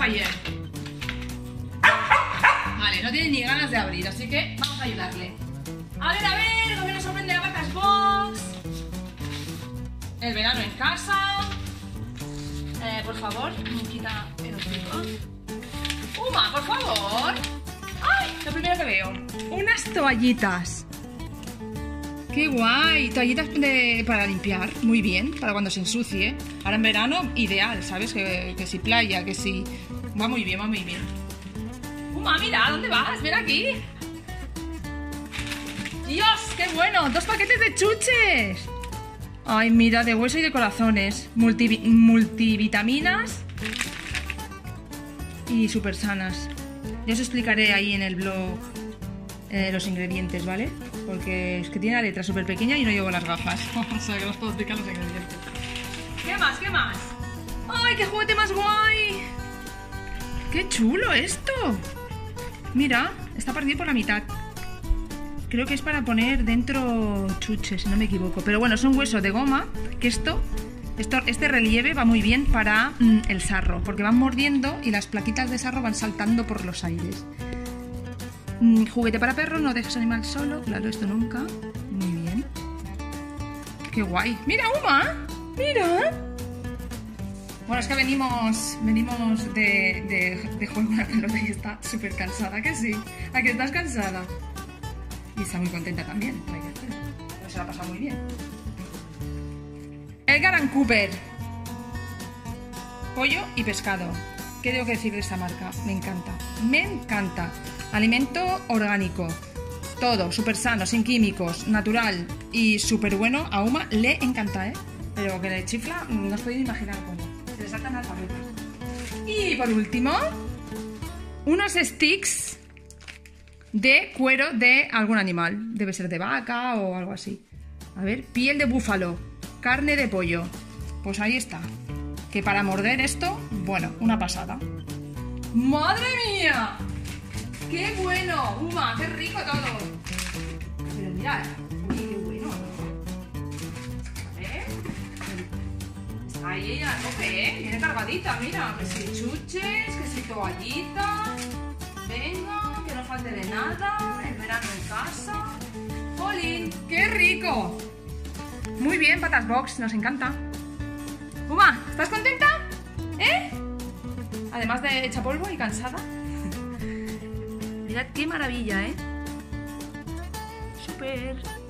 fallé. Vale, no tiene ni ganas de abrir, así que vamos a ayudarle. A ver, lo que nos sorprende la Patas Box. El verano en casa. Por favor, me quita el hocico. Uma, por favor. ¡Ay! Lo primero que veo. Unas toallitas. ¡Qué guay! Toallitas para limpiar. Muy bien, para cuando se ensucie. Ahora en verano, ideal, ¿sabes? Que si playa, que si... Va muy bien, va muy bien. Uma, mira, ¿dónde vas? Ven aquí. ¡Dios, qué bueno! 2 paquetes de chuches. Ay, mira, de hueso y de corazones. Multivitaminas. Y súper sanas. Yo os explicaré ahí en el blog los ingredientes, ¿vale? Porque es que tiene la letra súper pequeña y no llevo las gafas. O sea que no os puedo explicar los ingredientes. ¿Qué más? ¿Qué más? ¡Ay, qué juguete más guay! ¡Qué chulo esto! Mira, está partido por la mitad. Creo que es para poner dentro chuches, si no me equivoco. Pero bueno, son huesos de goma. Que este relieve va muy bien para el sarro. Porque van mordiendo y las plaquitas de sarro van saltando por los aires. Juguete para perro, no dejes animal solo. Claro, esto nunca. Muy bien. ¡Qué guay! ¡Mira, Uma! ¡Mira! Bueno, es que venimos de juego a la pelota y está súper cansada, ¿que sí? ¿A que estás cansada? Y está muy contenta también. Se la ha pasado muy bien. Edgar & Cooper. Pollo y pescado. ¿Qué tengo que decir de esta marca? Me encanta. Me encanta. Alimento orgánico. Todo, súper sano, sin químicos, natural y súper bueno. A Uma le encanta, ¿eh? Pero que le chifla, no os podéis imaginar cómo. Se le saltan las tabletas. Y por último, unos sticks de cuero de algún animal. Debe ser de vaca o algo así. A ver, piel de búfalo, carne de pollo. Pues ahí está. Que para morder esto, bueno, una pasada. ¡Madre mía! ¡Qué bueno! ¡Uma! ¡Qué rico todo! Pero mirad, oye, qué bueno, ¿no? A ver. Está ahí a tope, ¿eh? Viene cargadita, mira. Que si chuches, que si toallita. Venga, que no falte de nada. El verano en casa. ¡Jolín! ¡Qué rico! Muy bien, Patas Box, nos encanta. Uma, ¿estás contenta? ¿Eh? Además de hecha polvo y cansada. Mirad qué maravilla, ¿eh? Súper.